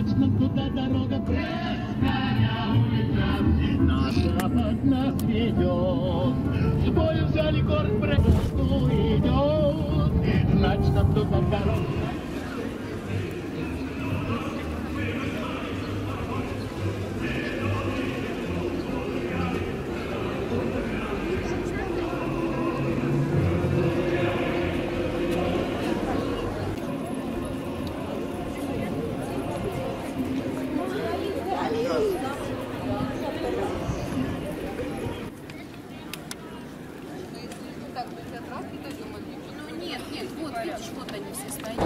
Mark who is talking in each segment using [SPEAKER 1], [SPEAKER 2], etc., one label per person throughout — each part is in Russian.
[SPEAKER 1] Значит, нам туда дорога пресная улица, на запад нас ведет. С бою взяли город, Бресту идет. Значит, нам туда дорога.
[SPEAKER 2] Нет, вот, видишь, вот они все стоят.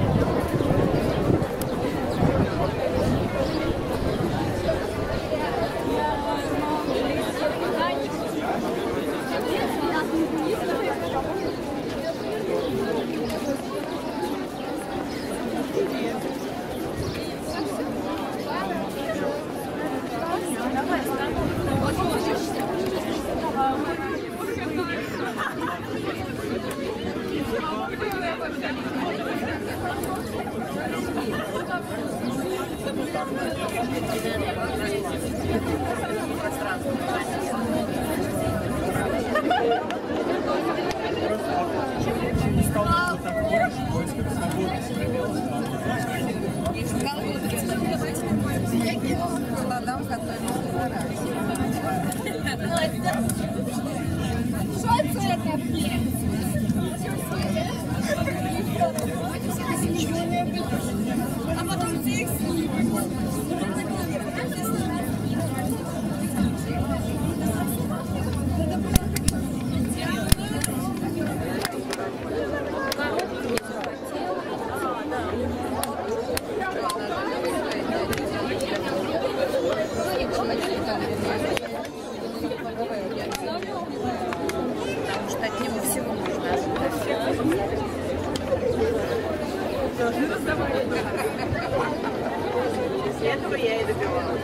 [SPEAKER 2] А потом текст. Потому что от него всего можно ожидать. Этого я и добивалась.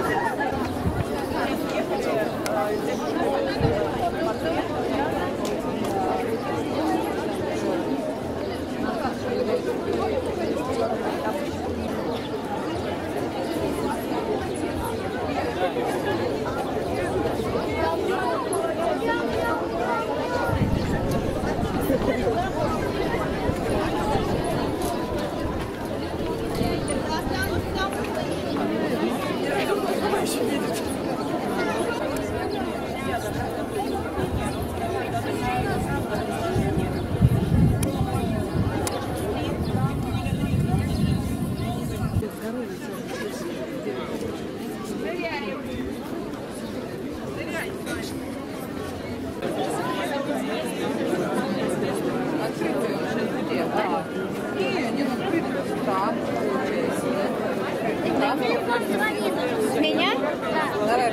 [SPEAKER 2] Меня? Давай.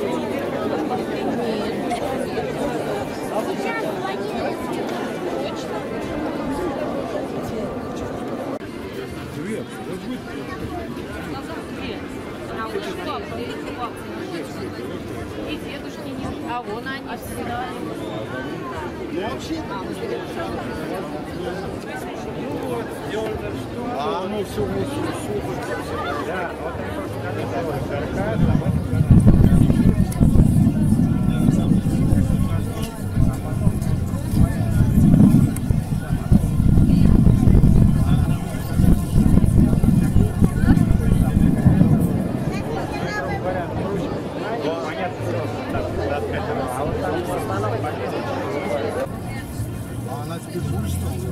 [SPEAKER 2] И дедушки нет. А вон они всегда.
[SPEAKER 3] А оно все супер. Да, вот она теперь будет что ли?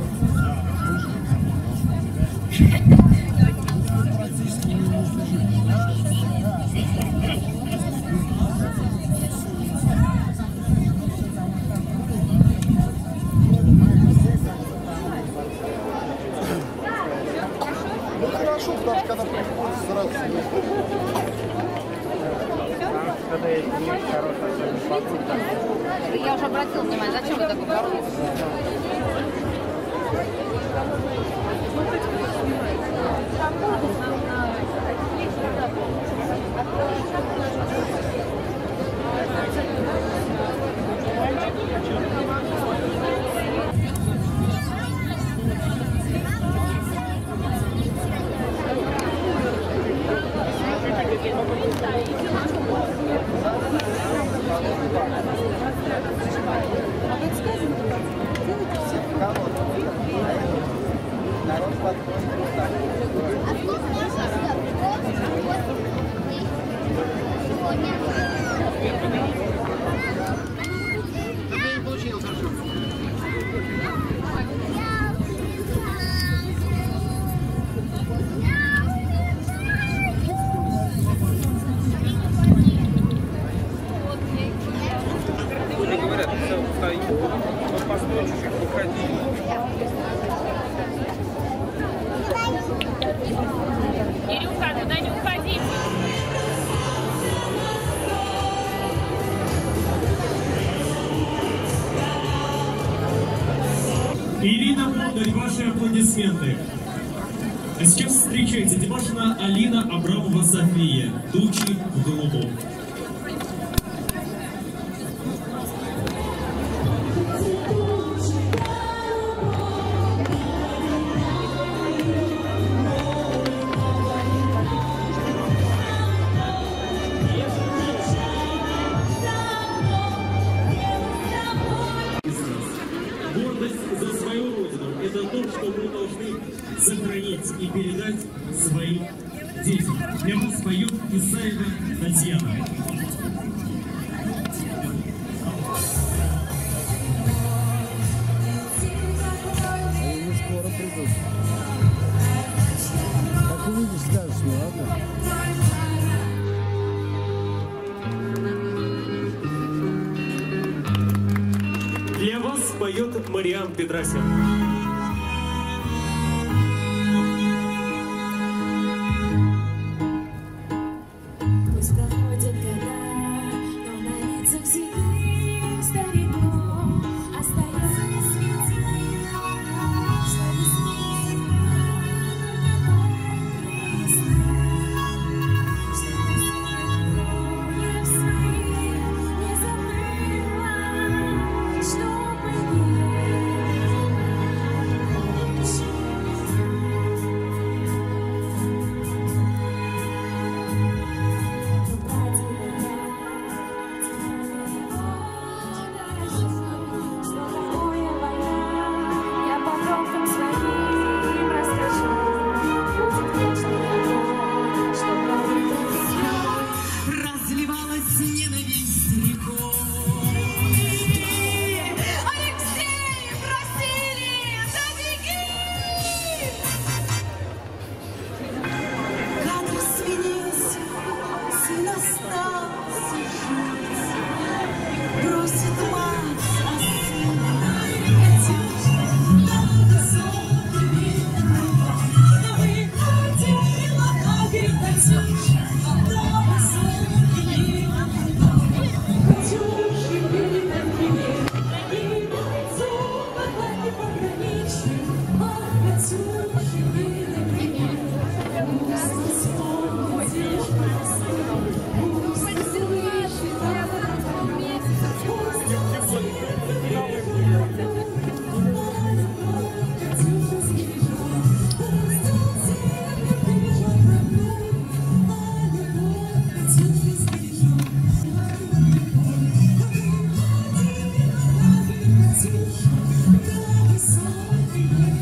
[SPEAKER 3] Ну хорошо, потому что когда приходит сразу.
[SPEAKER 4] Когда есть хорошая погода.
[SPEAKER 2] Я уже обратила внимание, зачем вы такой короткий?
[SPEAKER 4] Люди говорят, все встаю, вот постой, чуть-чуть выходи.
[SPEAKER 2] Кирюха, туда не уходи.
[SPEAKER 5] Ирина Бондарь, ваши аплодисменты. А сейчас встречайте Димашина Алина, Абрамова София, тучи в голубом. Гордость за свою родину – это то, что мы должны сохранить и передать своим детям. Для вас поет Исаева Татьяна.
[SPEAKER 3] Они скоро придут. Как увидишь, скажешь мне, ладно?
[SPEAKER 5] Для вас поет Мариам Петросян.
[SPEAKER 6] Пусть проходят года, но на лицах седых стариков остается светлее, что весны что я своих не забыла, чтобы я потомкам своим расскажу, будет вечный огонь, что пролитый весной разливалась ненависть рекой. Алексей, просили, забеги! Как рассвелись, сын остался жить, бросит мать, а сына Thank you.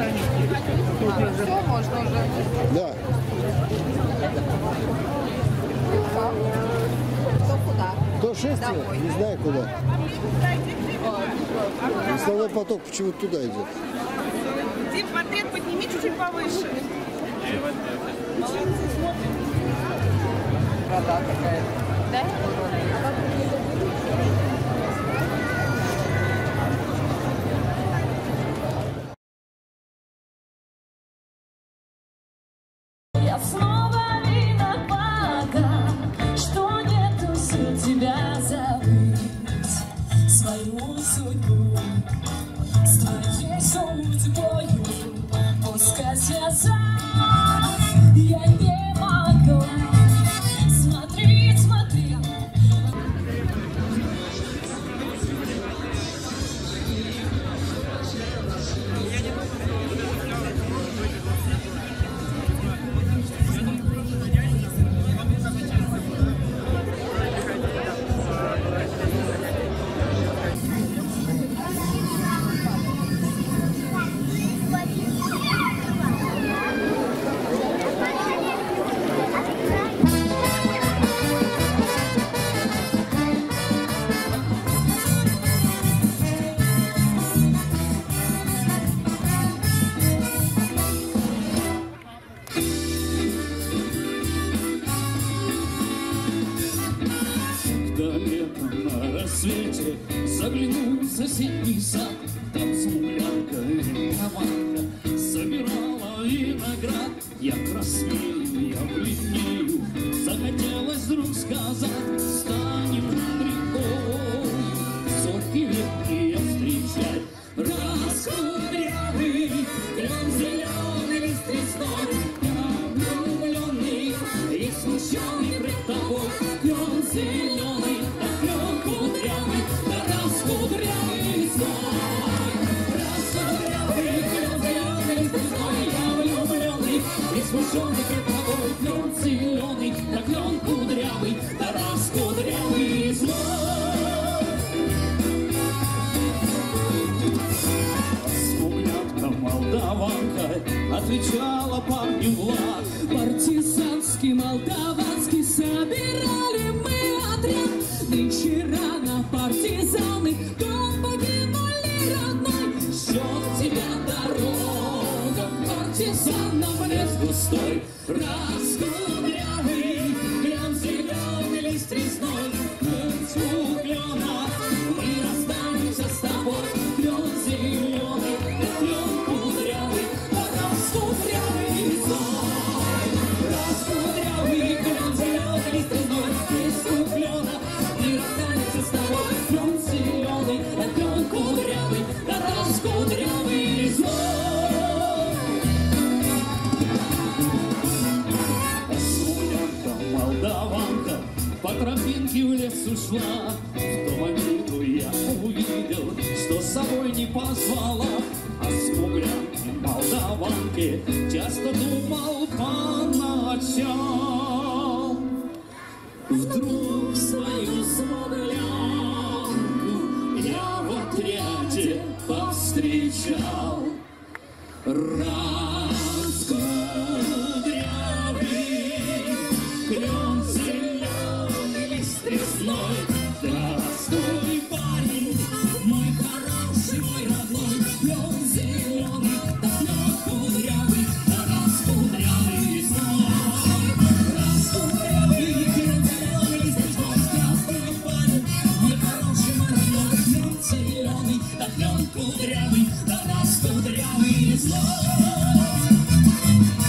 [SPEAKER 2] Все, можно уже.
[SPEAKER 3] Да.
[SPEAKER 2] Кто куда?
[SPEAKER 3] То шествие?
[SPEAKER 2] Домой.
[SPEAKER 3] Не знаю куда. Основной поток почему-то туда идет.
[SPEAKER 6] Дип, портрет подними чуть-чуть повыше.
[SPEAKER 2] Вода какая-то. Да?
[SPEAKER 7] Я снова виновата, что нету сил тебя забыть, свою судьбу с твоей судьбою пускай связать я не могла. Смотри, смотри.
[SPEAKER 5] На рассвете заглянул в соседний сад, там смуглянка команда собирала виноград. Я краснею, я бледнею, захотелось вдруг сказать: станем рекой, сотни ветки встречать. Раскудрявый клен зеленый лист лесной, я влюбленный и смущенный пред тобой. Клен зеленый, да клен кудрявый, да раскудрявый зной. Раскудрявый клен зеленый лист лесной, я влюбленный и смущенный пред тобой. Клен зеленый, да клен кудрявый, да раскудрявый зной. Молдаванка отвечала парню Влад: партизанский, молдаванский, собирали мы отряд. Нынче рано партизаны дом покинули родной. Ждет тебя дорога, партизанам лес густой. Раскудрявый клен зеленый лист резной, у клена мы расстанемся с тобой. Клен зеленый, клен кудрявый, раскудрявый зной. Раскудрявый клен зеленый лист резной, у клена мы расстанемся с тобой. Клен зеленый, клен кудрявый, раскудрявый зной. Молдаванка по тропинке в лес ушла. В ту минуту я увидел, что с собой не позвала. О смуглянке молдаванке часто думал по ночам. Вдруг свою смуглянку я в отряде повстречал. Раскудрявый клен зеленый лист лесной. Здравствуй, парень, мой хороший, мой родной. Клен зеленый, да клен кудрявый, да раскудрявый зной. Раскудрявый клен зеленый лист лесной. Здравствуй, парень, мой хороший, мой родной. Клен зеленый, да клен кудрявый, да раскудрявый зной.